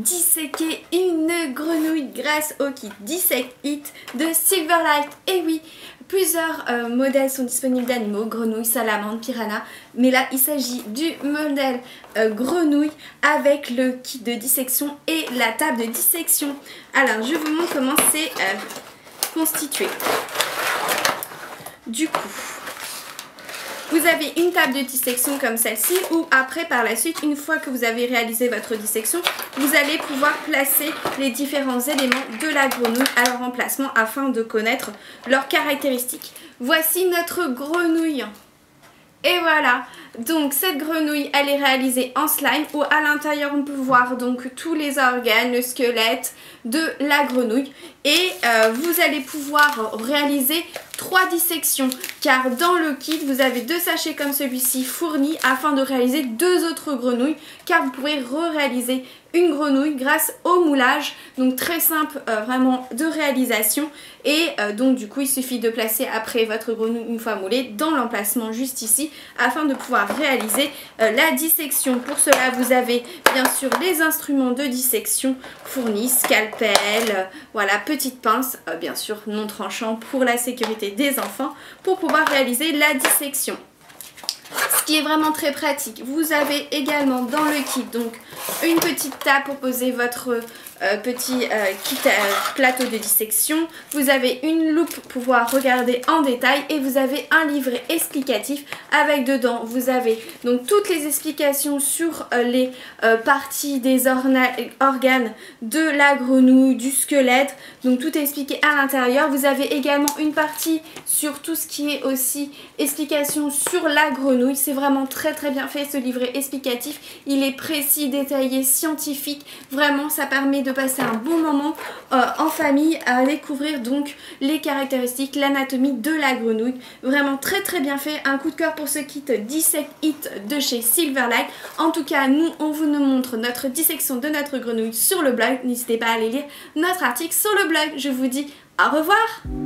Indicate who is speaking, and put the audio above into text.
Speaker 1: disséquer une grenouille grâce au kit Dissect It de Silverlight. Et oui, plusieurs modèles sont disponibles d'animaux, grenouilles, salamandres, piranha. Mais là, il s'agit du modèle grenouille avec le kit de dissection et la table de dissection. Alors, je vous montre comment c'est constitué. Du coup, vous avez une table de dissection comme celle-ci où après par la suite, une fois que vous avez réalisé votre dissection, vous allez pouvoir placer les différents éléments de la grenouille à leur emplacement afin de connaître leurs caractéristiques. Voici notre grenouille. Et voilà, donc cette grenouille elle est réalisée en slime où à l'intérieur on peut voir donc tous les organes, le squelette de la grenouille et vous allez pouvoir réaliser 3 dissections car dans le kit vous avez 2 sachets comme celui-ci fournis afin de réaliser 2 autres grenouilles car vous pourrez réaliser une grenouille grâce au moulage, donc très simple vraiment de réalisation et donc du coup il suffit de placer après votre grenouille une fois moulée dans l'emplacement juste ici afin de pouvoir réaliser la dissection. Pour cela vous avez bien sûr les instruments de dissection fournis, scalpel, voilà, petite pince, bien sûr non tranchant pour la sécurité des enfants pour pouvoir réaliser la dissection. Ce qui est vraiment très pratique, vous avez également dans le kit donc une petite table pour poser votre petit kit plateau de dissection. Vous avez une loupe pour pouvoir regarder en détail et vous avez un livret explicatif avec dedans vous avez donc toutes les explications sur les parties des organes de la grenouille, du squelette, donc tout est expliqué à l'intérieur. Vous avez également une partie sur tout ce qui est aussi explication sur la grenouille. C'est vraiment très bien fait ce livret explicatif, il est précis, détaillé, scientifique, vraiment ça permet de passer un bon moment en famille à découvrir donc les caractéristiques, l'anatomie de la grenouille. Vraiment très bien fait, un coup de cœur pour ce kit Dissect It de chez Silverlight. En tout cas nous on vous montre notre dissection de notre grenouille sur le blog, n'hésitez pas à aller lire notre article sur le blog. Je vous dis au revoir.